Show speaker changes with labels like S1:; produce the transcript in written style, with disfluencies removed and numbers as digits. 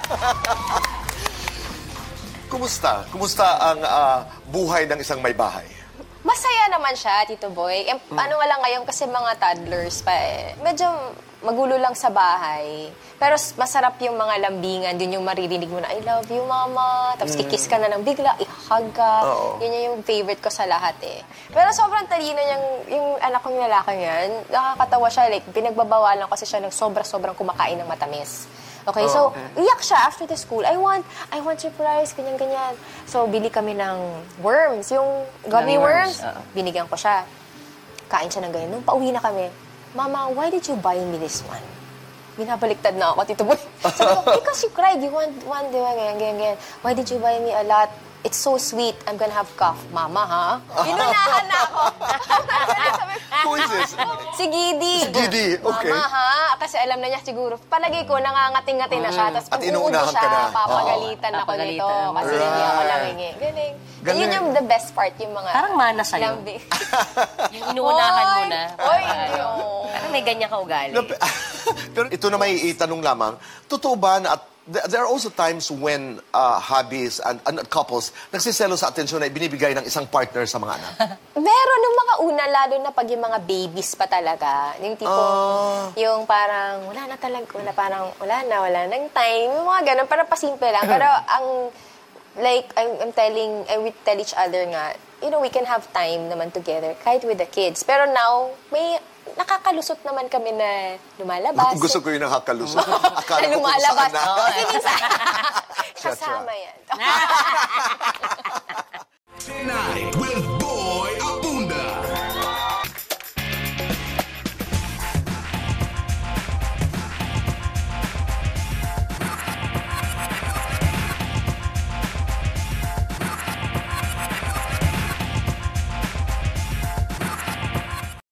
S1: Kumusta? Kumusta ang buhay ng isang may bahay?
S2: Masaya naman siya, Tito Boy. Ano nga lang ngayon kasi mga toddlers pa eh. Medyo magulo lang sa bahay. Pero masarap yung mga lambingan. Yun yung maririnig mo na, I love you, mama. Tapos kikiss ka na ng bigla, i-hug ka. Yun yung favorite ko sa lahat eh. Pero sobrang talino yung anak kong lalaki yan. Nakakatawa siya. Like, pinagbabawalan kasi siya ng sobrang kumakain ng matamis. Okay, so, iyak siya after the school. I want your prize, ganyan-ganyan. So, bili kami ng worms. Yung gummy worms, binigyan ko siya. Kain siya ng ganyan. Nung pauwi na kami, Mama, why did you buy me this one? Binabaliktad na ako, Tito Boy. Sabi ko, because you cried, you want one, ganyan. Why did you buy me a lot? It's so sweet. I'm gonna have cough. Mama, ha? Inunahan na ako.
S1: Who is this?
S2: Si Gidi.
S1: Si Gidi, okay.
S2: Mama, ha? Kasi alam na niya siguro. Palagi ko, nangangating-ngati na siya. Tapos pag
S1: At inuunahan ka na.
S2: papagalitan ako nito. Kasi hindi ako nangingi. Galing.
S1: Galing.
S2: Yun yung the best part, yung mga...
S3: Parang mana sa'yo.
S2: lambing.
S3: Yung inuunahan mo na.
S2: Oy, yun.
S3: Parang may ganyan ka ugali.
S1: Pero ito na may itanong lamang, totoo ba na there are also times when hobbies and couples nagsiselo sa atensyon na ibinibigay ng isang partner sa mga anak?
S2: Meron nung mga una, lalo na pag yung mga babies pa talaga. Yung tipo, yung parang wala na talaga, wala nang time. Yung mga ganun, parang pasimple lang. Pero like, I would tell each other nga, you know, we can have time naman together, kahit with the kids. Pero now, may nakakalusot naman kami na lumalabas.
S1: Gusto ko yung nakakalusot. Akala ko kung
S2: lumalabas.
S1: saan na.
S2: Kasi minsan, kasama yan.